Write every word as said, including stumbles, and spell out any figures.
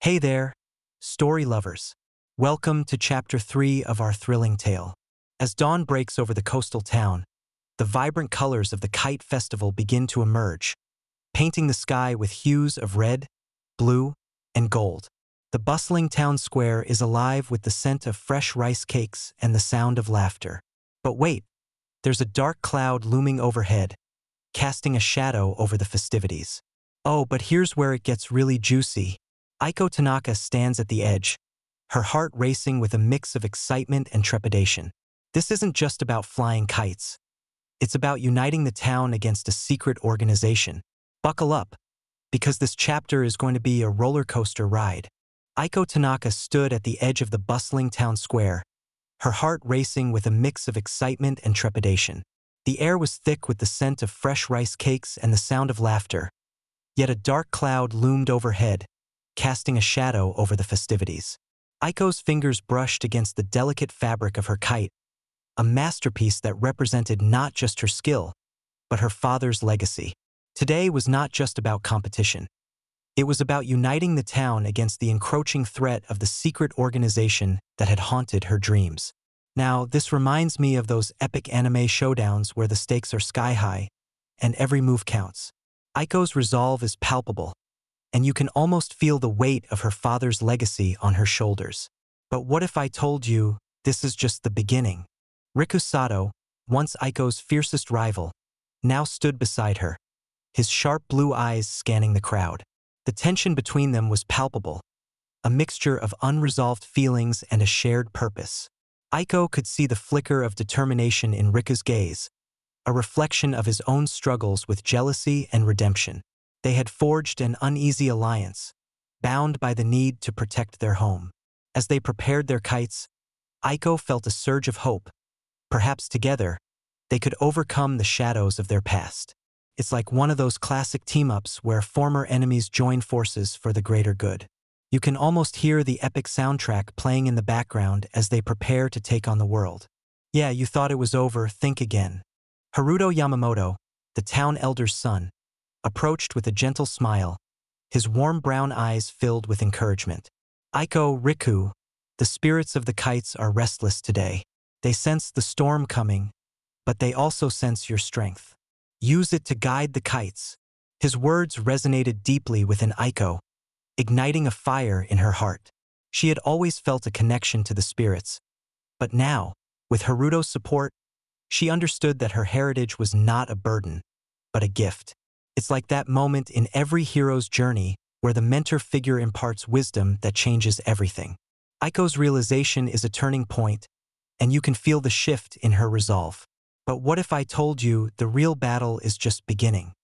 Hey there, story lovers. Welcome to chapter three of our thrilling tale. As dawn breaks over the coastal town, the vibrant colors of the Kite Festival begin to emerge, painting the sky with hues of red, blue, and gold. The bustling town square is alive with the scent of fresh rice cakes and the sound of laughter. But wait, there's a dark cloud looming overhead, casting a shadow over the festivities. Oh, but here's where it gets really juicy. Aiko Tanaka stands at the edge, her heart racing with a mix of excitement and trepidation. This isn't just about flying kites. It's about uniting the town against a secret organization. Buckle up, because this chapter is going to be a roller coaster ride. Aiko Tanaka stood at the edge of the bustling town square, her heart racing with a mix of excitement and trepidation. The air was thick with the scent of fresh rice cakes and the sound of laughter, yet a dark cloud loomed overhead, casting a shadow over the festivities. Aiko's fingers brushed against the delicate fabric of her kite, a masterpiece that represented not just her skill, but her father's legacy. Today was not just about competition. It was about uniting the town against the encroaching threat of the secret organization that had haunted her dreams. Now, this reminds me of those epic anime showdowns where the stakes are sky-high, and every move counts. Aiko's resolve is palpable, and you can almost feel the weight of her father's legacy on her shoulders. But what if I told you this is just the beginning? Riku Sato, once Aiko's fiercest rival, now stood beside her, his sharp blue eyes scanning the crowd. The tension between them was palpable, a mixture of unresolved feelings and a shared purpose. Aiko could see the flicker of determination in Riku's gaze, a reflection of his own struggles with jealousy and redemption. They had forged an uneasy alliance, bound by the need to protect their home. As they prepared their kites, Aiko felt a surge of hope. Perhaps together, they could overcome the shadows of their past. It's like one of those classic team-ups where former enemies join forces for the greater good. You can almost hear the epic soundtrack playing in the background as they prepare to take on the world. Yeah, you thought it was over, think again. Haruto Yamamoto, the town elder's son, approached with a gentle smile, his warm brown eyes filled with encouragement. Aiko, Riku, the spirits of the kites are restless today. They sense the storm coming, but they also sense your strength. Use it to guide the kites. His words resonated deeply within Aiko, igniting a fire in her heart. She had always felt a connection to the spirits, but now, with Haruto's support, she understood that her heritage was not a burden, but a gift. It's like that moment in every hero's journey where the mentor figure imparts wisdom that changes everything. Aiko's realization is a turning point, and you can feel the shift in her resolve. But what if I told you the real battle is just beginning?